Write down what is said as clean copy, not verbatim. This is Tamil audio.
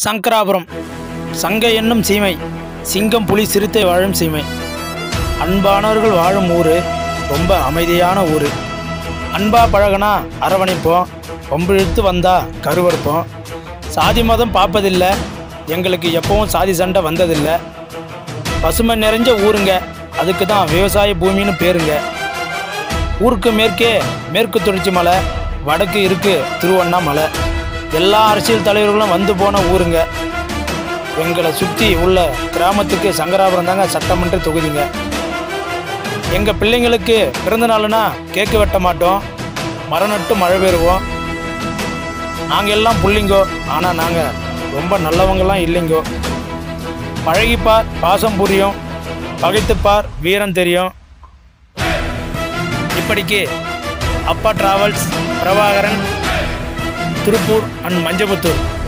சங்கராபுரம் சங்க என்னும் சீமை, சிங்கம் புலி சிறுத்தை வாழும் சீமை. அன்பானவர்கள் வாழும் ஊர், ரொம்ப அமைதியான ஊர். அன்பா பழகனா அரவணைப்போம், வம்பிழுத்து வந்தா கருவறுப்போம். சாதி மதம் பார்ப்பதில்லை, எங்களுக்கு எப்பவும் சாதி சண்டை வந்ததில்லை. பசுமை நிறைஞ்ச ஊருங்க, அதுக்கு தான் விவசாய பூமின்னு பேருங்க. ஊருக்கு மேற்கே மேற்கு தொடர்ச்சி மலை, வடக்கு இருக்கு திருவண்ணாமலை. எல்லா அரசியல் தலைவர்களும் வந்து போன ஊருங்க. எங்களை சுற்றி உள்ள கிராமத்துக்கு சங்கராபுரம் தாங்க சட்டமன்ற தொகுதிங்க. எங்கள் பிள்ளைங்களுக்கு பிறந்த நாளுன்னா கேக்கு வெட்ட மாட்டோம், மரம் நட்டு மழை பெறுவோம். நாங்கள் எல்லாம் புள்ளிங்கோ, ஆனால் நாங்கள் ரொம்ப நல்லவங்களாம் இல்லைங்கோ. பழகிப்பார் பாசம் புரியும், பகைத்துப்பார் வீரம் தெரியும். இப்படிக்கு அப்பா டிராவல்ஸ், பிரபாகரன், திருப்பூர் அண்ட் மஞ்சபுத்தூர்.